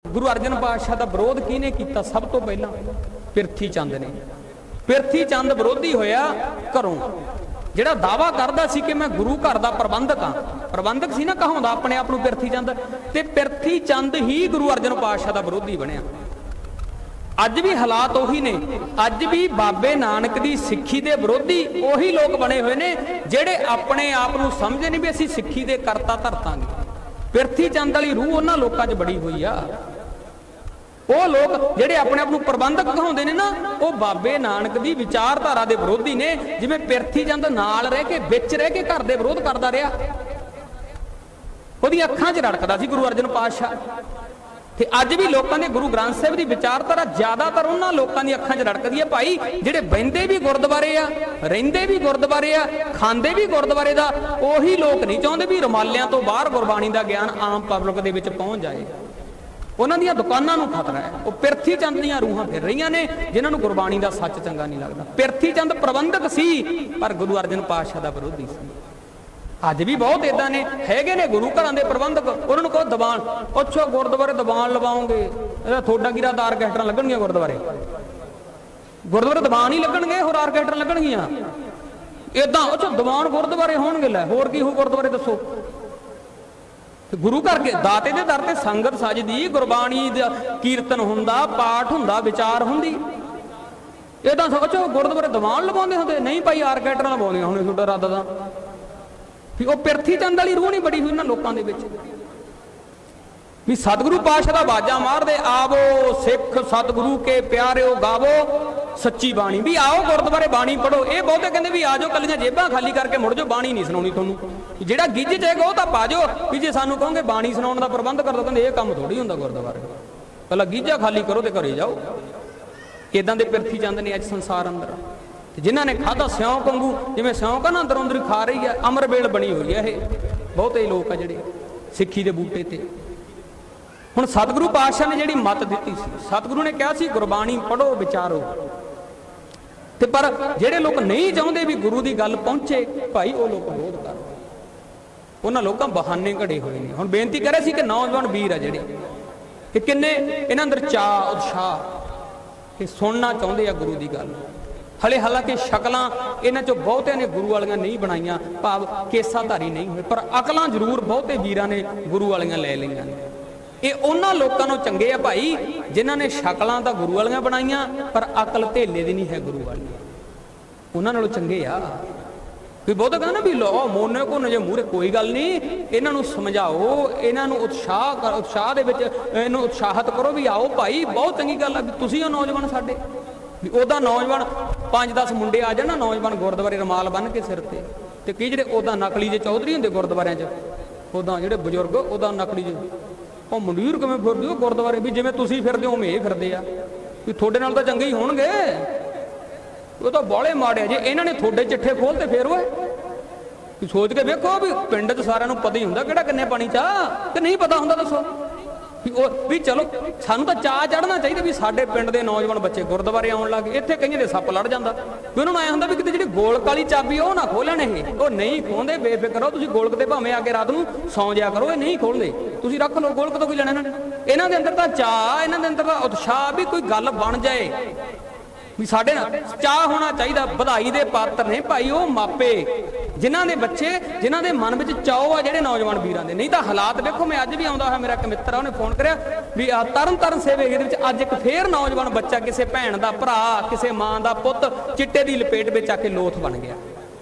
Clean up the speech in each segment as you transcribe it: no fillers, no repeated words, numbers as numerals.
गुरु अर्जन पातशाह का विरोध किहने कीता? सब तो पहला पिरथी चंद ने। पिरथी चंद विरोधी होया घरों, जिहड़ा दावा करदा सी कि मैं गुरु घर का प्रबंधक हाँ, प्रबंधक सी ना कहाउंदा अपने आप नूं पिरथी चंद, ते पिरथी चंद ही गुरु अर्जन पातशाह का विरोधी बनिया। अज भी हालात उही ने, अज भी बाबे नानक की सिक्खी के विरोधी उही लोग बने हुए ने जिहड़े अपने आप नूं समझदे नहीं भी असीं सिक्खी दे करता धरतांगे। पिरथी चंद वाली रूह उन्हां लोकां 'च बड़ी हुई आ। वो लोग जिहड़े अपने आप नूं प्रबंधक कहाउंदे ने ना, वो बाबे नानक की विचारधारा के विरोधी ने। जिवें पिरथी चंद नाल रह के विच रह के घर दे विरोध करदा रहा, उहदी अखां 'च रड़कदा सी गुरु अर्जन पातशाह। ते अज भी लोगों ने गुरु ग्रंथ साहिब की विचारधारा ज्यादातर उन्हां लोगों की अखां 'च रड़कदी है भाई जिहड़े बहिंदे भी गुरुद्वारे आ, रहिंदे भी गुरुद्वारे आ, खांदे भी गुरुद्वारे दा। उही लोग नहीं चाहुंदे भी रमालियां तो बाहर गुरबाणी का ज्ञान आम पब्लिक दे विच पहुंच जाए। उन्हां दीयां दुकानां नूं खतरा है। वो पिरथी चंद दीयां रूहां फिर रहीआं ने जिन्हां नूं गुरबाणी का सच चंगा नहीं लगता। पिरथी चंद प्रबंधक सी पर गुरु अर्जन पातशाह का विरोधी सी। अज भी बहुत इदां ने हैगे ने गुरु घरां दे प्रबंधक, उन्होंने कहो दबान, अच्छा गुरुद्वारे दबान लवाओगे, थोड़ा गिरा तार आर्कैस्ट्रां लगणगीਆਂ गुरुद्वारे, गुरुद्वारे दबान ही लगणगे, होर आर्कैस्ट्रां लगणगीਆਂ इदां। अच्छा दबान गुरुद्वारे होणगे, लै होर की हो गुरुद्वारे दसो। गुरु घर के दाते दे दर ते संगत सजदी, गुरबाणी दा कीर्तन हुंदा, पाठ हुंदा, विचार हुंदी। इदां अच्छा गुरुद्वारे दबान लवाउंदे हुंदे, नहीं भाई आर्कैस्ट्रां लवाउंदियां हुणे तुहाडा इरादा दा। फिर वो पिरथी चंद वाली रूह नहीं बड़ी हुई इन्हां लोकां दे विच भी सतगुरु पातशाह दा बाजा मार दे, आवो सिख सतगुरु के प्यारिओ गावो सच्ची बाणी। भी आओ गुरुद्वारे बाणी पढ़ो। ये बहुते कहंदे भी आ जाओ कलियां जेबां खाली करके मुड़ जाओ, बाणी नहीं सुनाउणी तुहानूं, जिहड़ा गिੱਝ जाएगा वो तां पा जाओ। भी जे सानूं कहोगे बाणी सुनाउण दा प्रबंध कर दो, कहंदे ये काम थोड़ी हुंदा गुरुद्वारे, पहला गिੱਝਾ खाली करो ते घरे जाओ। इदां दे पिरथी चंद ने अज संसार अंदर, जिन्हां ने खाधा सिਉਂਕ वांगू, जिवें सिਉਂਕ ना अंदरों अंदर खा रही है, अमर बेल बनी हुई है। ये बहुते लोग आ जिहड़े सिੱਖੀ दे बूटे ते। हुण सतगुरु पातशाह ने जिहड़ी मत दित्ती सी, सतगुरु ने कहा सी गुरबाणी पढ़ो विचारो, ते पर जिहड़े लोग नहीं चाहुंदे भी गुरु की गल पहुंचे भाई वो लोग विरोध कर, उन्हां लोकां बहाने घड़े हुए ने। हुण बेनती करे सी कि नौजवान वीर आ जिहड़े कि किन्ने इन्हां अंदर चाह उत्साह कि सुनना चाहुंदे आ गुरु की गल। हले हालांकि शक्लां इन्हां चों बहुतिआं ने गुरु वालियां नहीं बनाईआं, भाव केसाधारी नहीं होए, पर अकलां जरूर बहुते वीरां ने गुरु वालियां ले लईआं। ये उन्हां लोकां नूं चंगे आ भाई जिन्हां ने शक्लां तां गुरु वालियां बनाईआं पर अकल धेले दी नहीं है गुरु वाली, उन्हां नालों चंगे आ। कोई बहुता कहंदा भी लो मोने को जे मूहरे कोई गल नहीं, इन्हां नूं समझाओ, इन्हां नूं उत्साह दे विच इहनूं उत्साहित करो भी आओ भाई बहुत चंगी गल आ भी तुसीं हो नौजवान साडे। भी उहदा नौजवान 5-10 मुंडे आ जाण नौजवान गुरुद्वारे रमाल बन के सिर ते कई जिहड़े उहदा नकली जे चौधरी हुंदे गुरुद्वारिਆਂ 'ਚ, उहदा जिहड़े बजुर्ग उहदा नकली जे ਉਹ ਮੰਡੀਰ ਕਿਵੇਂ ਫਿਰਦੇ ਹੋ ਗੁਰਦੁਆਰੇ, ਵੀ ਜਿਵੇਂ ਤੁਸੀਂ ਫਿਰਦੇ ਹੋ ਉਵੇਂ ਇਹ ਫਿਰਦੇ ਆ, ਵੀ ਤੁਹਾਡੇ ਨਾਲ ਤਾਂ ਚੰਗੇ ਹੀ ਹੋਣਗੇ, ਉਹ ਤਾਂ ਬਾਲੇ ਮਾੜੇ ਆ। ਜੇ ਇਹਨਾਂ ਨੇ ਤੁਹਾਡੇ ਚਿੱਠੇ ਖੋਲ ਤੇ ਫੇਰ ਓਏ ਸੋਚ ਕੇ ਵੇਖੋ ਵੀ ਪਿੰਡ 'ਚ ਸਾਰਿਆਂ ਨੂੰ ਪਤਾ ਹੀ ਹੁੰਦਾ ਕਿਹੜਾ ਕਿੰਨੇ ਪਾਣੀ 'ਚ ਆ, ਕਿ ਨਹੀਂ ਪਤਾ ਹੁੰਦਾ ਦੱਸੋ। ਵੀ ਚਲੋ ਸਾਨੂੰ ਤਾਂ ਚਾਅ ਚੜ੍ਹਨਾ ਚਾਹੀਦਾ ਵੀ ਸਾਡੇ ਪਿੰਡ ਦੇ ਨੌਜਵਾਨ ਬੱਚੇ ਗੁਰਦੁਆਰੇ ਆਉਣ ਲੱਗ ਗਏ। ਇੱਥੇ ਕਈਆਂ ਦੇ ਸੱਪ ਲੜ ਜਾਂਦਾ, ਵੀ ਉਹਨਾਂ ਨੂੰ ਐਂ ਹੁੰਦਾ ਵੀ ਕਿਤੇ ਜਿਹੜੀ ਗੋਲਕ ਵਾਲੀ ਚਾਬੀ ਉਹ ਨਾ ਖੋਲਣ, ਇਹ ਉਹ ਨਹੀਂ ਖੋਲਦੇ, ਬੇਫਿਕਰ ਰਹੋ ਤੁਸੀਂ। ਗੋਲਕ ਤੇ ਭਾਵੇਂ ਆ ਕੇ ਰਾਤ ਨੂੰ ਸੌਂ ਜਿਆ ਕਰੋ, ਇਹ ਨਹੀਂ ਖੋਲਦੇ, ਤੁਸੀਂ ਰੱਖ ਲਓ ਗੋਲਕ ਤੋਂ ਕੋਈ ਲੈਣਾ ਇਹਨਾਂ ਨੇ। ਇਹਨਾਂ ਦੇ ਅੰਦਰ ਤਾਂ ਚਾਅ, ਇਹਨਾਂ ਦੇ ਅੰਦਰ ਤਾਂ ਉਤਸ਼ਾਹ ਵੀ ਕੋਈ ਗੱਲ ਬਣ ਜਾਏ, ਵੀ ਸਾਡੇ ਨਾਲ ਚਾਹ ਹੋਣਾ ਚਾਹੀਦਾ। ਵਧਾਈ ਦੇ ਪਾਤਰ ਨੇ ਭਾਈ ਉਹ ਮਾਪੇ ਜਿਨ੍ਹਾਂ ਦੇ ਬੱਚੇ, ਜਿਨ੍ਹਾਂ ਦੇ ਮਨ ਵਿੱਚ ਚਾਅ ਆ ਜਿਹੜੇ ਨੌਜਵਾਨ ਵੀਰਾਂ ਦੇ। ਨਹੀਂ ਤਾਂ ਹਾਲਾਤ ਵੇਖੋ, ਮੈਂ ਅੱਜ ਵੀ ਆਉਂਦਾ ਹੋਇਆ ਮੇਰਾ ਇੱਕ ਮਿੱਤਰ ਆ, ਉਹਨੇ ਫੋਨ ਕਰਿਆ ਵੀ ਤਰਨ ਸੇਵੇ ਦੇ ਵਿੱਚ ਅੱਜ ਇੱਕ ਫੇਰ ਨੌਜਵਾਨ ਬੱਚਾ ਕਿਸੇ ਭੈਣ ਦਾ ਭਰਾ, ਕਿਸੇ ਮਾਂ ਦਾ ਪੁੱਤ ਚਿੱਟੇ ਦੀ ਲਪੇਟ ਵਿੱਚ ਆ ਕੇ ਲੋਥ ਬਣ ਗਿਆ।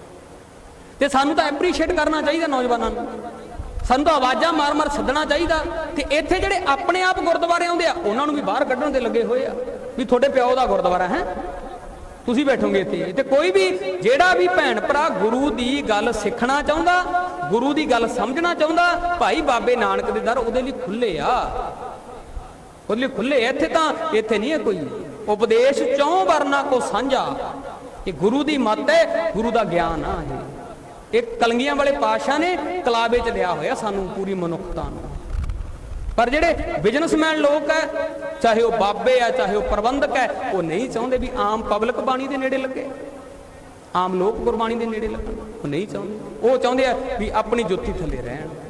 ਤੇ ਸਾਨੂੰ ਤਾਂ ਐਪਰੀਸ਼ੀਏਟ ਕਰਨਾ ਚਾਹੀਦਾ ਨੌਜਵਾਨਾਂ ਨੂੰ, ਸਾਨੂੰ ਤਾਂ ਆਵਾਜ਼ਾਂ ਮਾਰ ਸੱਦਣਾ ਚਾਹੀਦਾ। ਤੇ ਇੱਥੇ ਜਿਹੜੇ ਆਪਣੇ ਆਪ ਗੁਰਦੁਆਰੇ ਆਉਂਦੇ ਆ ਉਹਨਾਂ ਨੂੰ ਵੀ ਬਾਹਰ ਕੱਢਣ ਦੇ ਲੱਗੇ ਹੋਏ ਆ ਵੀ ਤੁਹਾਡੇ ਪਿਓ ਦਾ ਗੁਰਦੁਆਰਾ ਹੈ, ਤੁਸੀਂ ਬੈਠੋਗੇ ਇੱਥੇ। ਤੇ ਕੋਈ ਵੀ ਜਿਹੜਾ ਵੀ ਭੈਣ ਭਰਾ ਗੁਰੂ ਦੀ ਗੱਲ ਸਿੱਖਣਾ ਚਾਹੁੰਦਾ, ਗੁਰੂ ਦੀ ਗੱਲ ਸਮਝਣਾ ਚਾਹੁੰਦਾ, ਭਾਈ ਬਾਬੇ ਨਾਨਕ ਦੇ ਦਰ ਉਹਦੇ ਲਈ ਖੁੱਲੇ ਆ, ਉਹਦੇ ਲਈ ਖੁੱਲੇ। ਇੱਥੇ ਤਾਂ ਇੱਥੇ ਨਹੀਂ ਹੈ ਕੋਈ ਉਪਦੇਸ਼ ਚੌਂ ਵਰਨਾ ਕੋ ਸਾਂਝਾ, ਇਹ ਗੁਰੂ ਦੀ ਮੱਤ ਹੈ, ਗੁਰੂ ਦਾ ਗਿਆਨ ਆ। ਇਹ ਕਲੰਗੀਆਂ ਵਾਲੇ ਪਾਤਸ਼ਾਹ ਨੇ ਕਲਾਵੇ 'ਚ ਲਿਆ ਹੋਇਆ ਸਾਨੂੰ ਪੂਰੀ ਮਨੁੱਖਤਾ ਨੂੰ। पर जेडे बिजनेसमैन लोग है, चाहे वह बाबे है चाहे वह प्रबंधक है, वो नहीं चाहते भी आम पब्लिक बाणी के नेड़े लगे, आम लोग गुरबाणी के नेड़े लगन, वो नहीं चाहते। वो चाहते हैं भी अपनी जुत्ती थले रहन।